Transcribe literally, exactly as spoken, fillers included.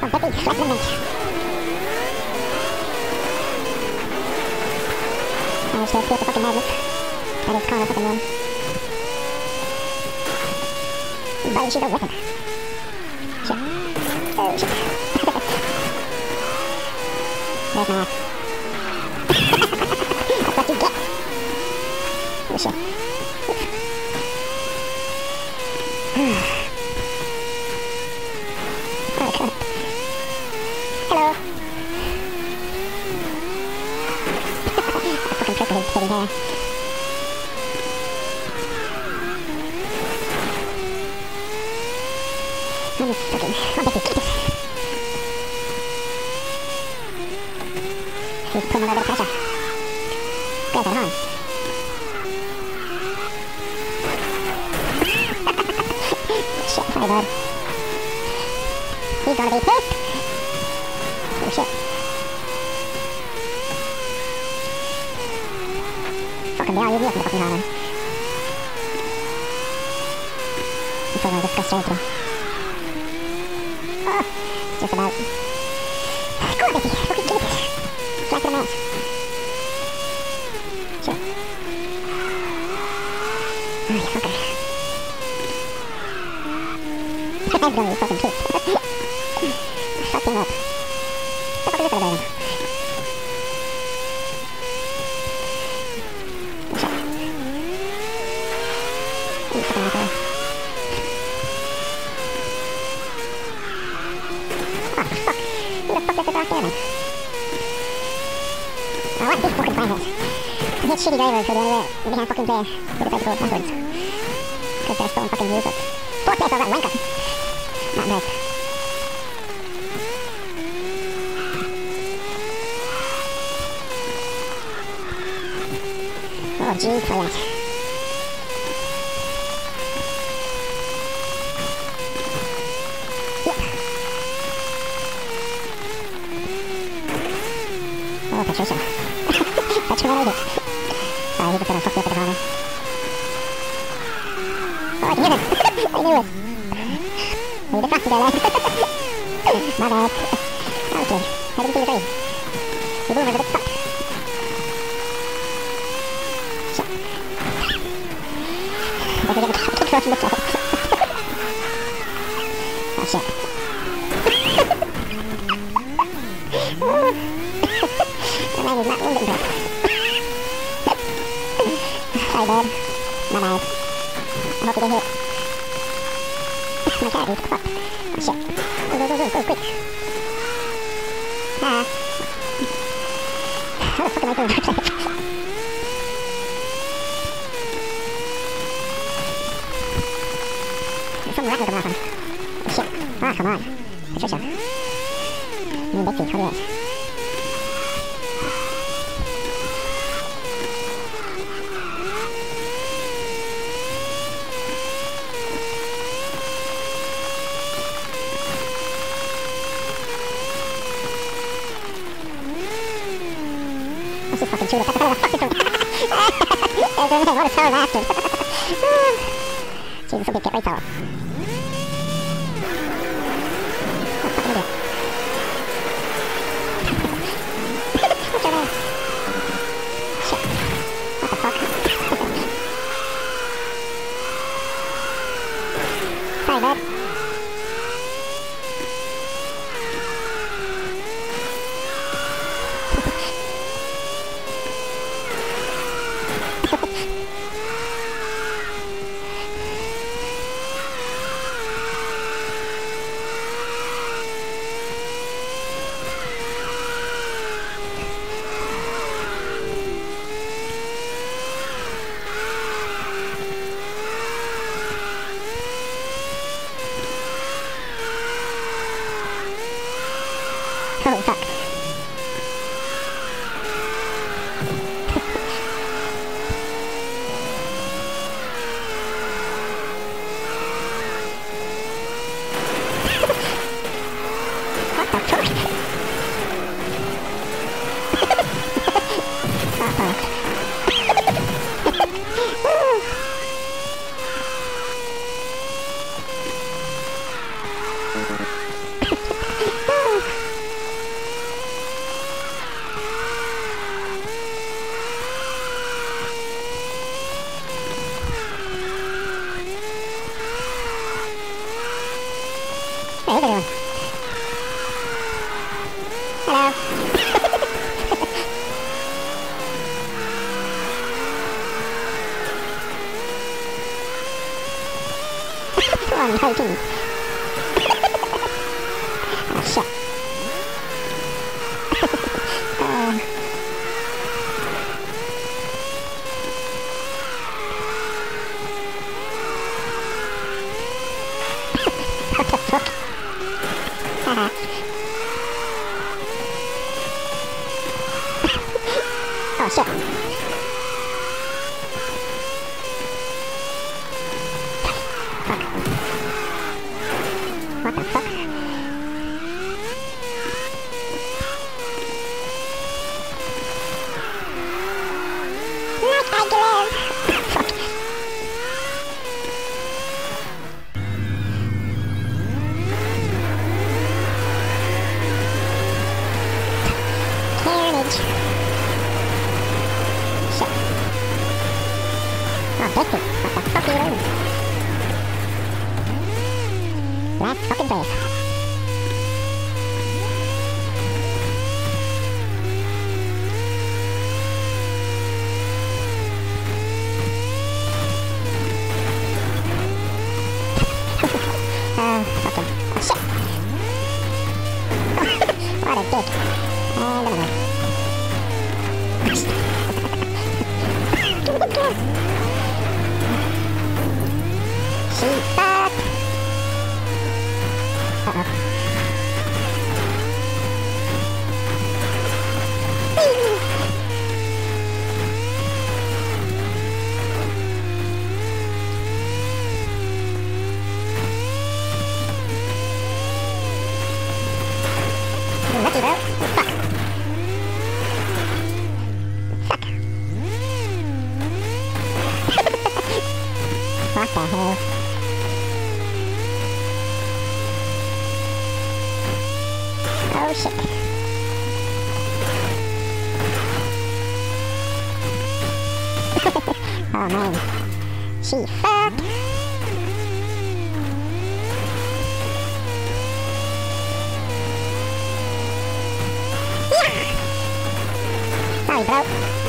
Completely flattened. I just feel the fucking madness. That is calling a fucking moon. But she's a weapon. Shit. Oh, shit. There's my ass. That's what you get. Oh, shit. Oh, God. Hello. I fucking tripped with his pretty hair. I'm just fucking... I'm just keep this. He's putting a little bit of pressure. Grab that horn. Shit, sorry bud. He's gonna be pissed! Oh shit. Fucking they all use me up in the fucking car. I'm still gonna just go straight through. Oh, it's just about... Go on, Becky, fucking give it this. Flat to the mouse. Shit. Oh, you fucker. I'm gonna be fucking pissed. Fuck him up. What the fuck is this over there then? Oh shit. Oh, fucking asshole. Oh, fuck. Who the fuck is this off there then? Oh, what this fucking planet? I hate shitty drivers who the only way we can't fucking play. We decide to go backwards. Because they're so fucking useless. Fourth place over that wanker. Not nice. Oh, jeez, oh yes. Yep. Oh, Patricia. That's what I did. Oh, he's just gonna fuck me up at the corner. Oh, I can hear him. I knew it. Oh, you defrosted there, lad. My bad. That was good. How did you do your trade? Your boomers a bit stuck. Shit. I think I can keep crushing this level. Oh, shit. The man is not wounded him. Sorry, bud. My bad. I hope you get hit. My cat is fucked. Oh shit. Go, go, go, go, go, quick. Ah. How the fuck am I doing that? There's some rat coming off him. Oh shit. Ah, come on. Patricia. Me and Betsy, how do you guys? This is fucking true. That's a fucking true. What a sour bastard. Jesus, will get right sour. What fucking idiot. What's your name? Shit. What the fuck? Sorry, bud. Holy fuck. What the fuck? Oh fuck. Hey, everyone. Hello. Come on, how you Oh, shit. uh... What the fuck? Haha. Oh, shit. Fuck. What the fuck? Night I live! Fuck. Carnage. Shit. Oh, Deadpool. What the fuck are you doing? Last fucking place. uh, fucking. Oh, shit. What a dick. And another. Give me the gun. She fucked. Uh-oh. You're lucky, bro. Fuck. Fuck. What the hell? Oh shit. Oh man. She fucked. Yeah. Sorry, bro.